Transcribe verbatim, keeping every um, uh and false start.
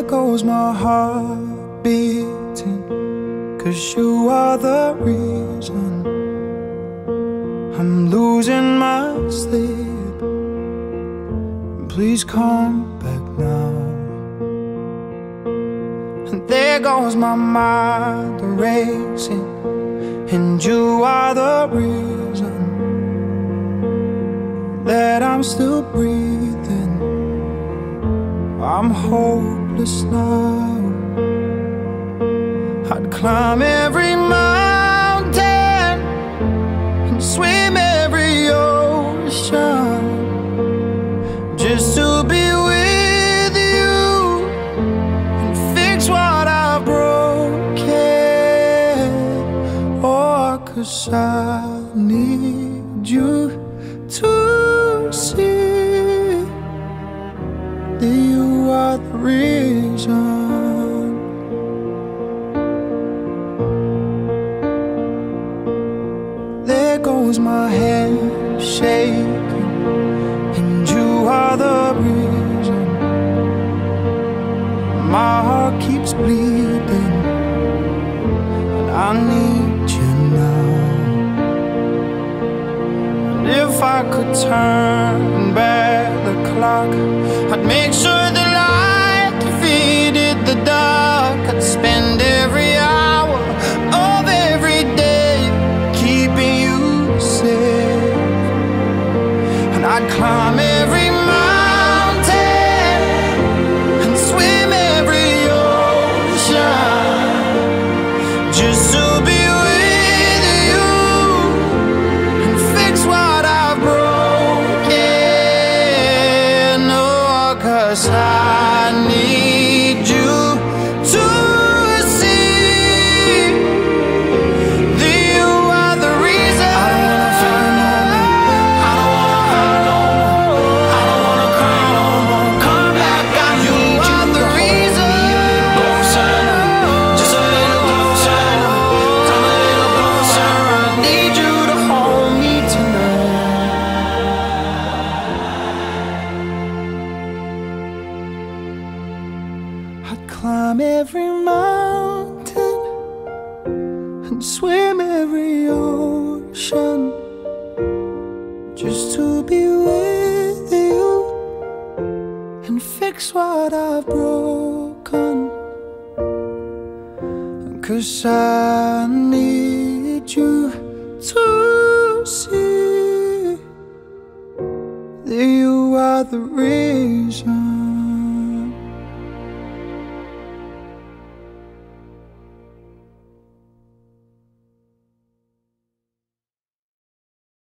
there goes my heart beating, 'cause you are the reason I'm losing my sleep. Please come back now. And there goes my mind racing, and you are the reason that I'm still breathing. I'm hopeless now. I'd climb every mountain and swim every ocean just to be with you and fix what I've broken. Oh, 'cause I need you to see that you are the reason. There goes my hand shaking, and you are the reason. My heart keeps bleeding, and I need you now. And if I could turn back the clock, I'd make sure the light defeated the dark. I'd spend every hour of every day keeping you safe, and I'd climb every mountain and swim every ocean just to be with you and fix what I've broken. Oh, 'cause I need you to see that you are the reason. I don't wanna feel no more. I don't wanna hurt no more. I don't wanna cry no more. Come back, I need you. Are the reason. Closer, just a little closer. Come a little closer. I need you to hold me tonight. I'd climb every mountain and swim every ocean just to be with you and fix what I've broken. 'Cause I need you to see that you are the reason.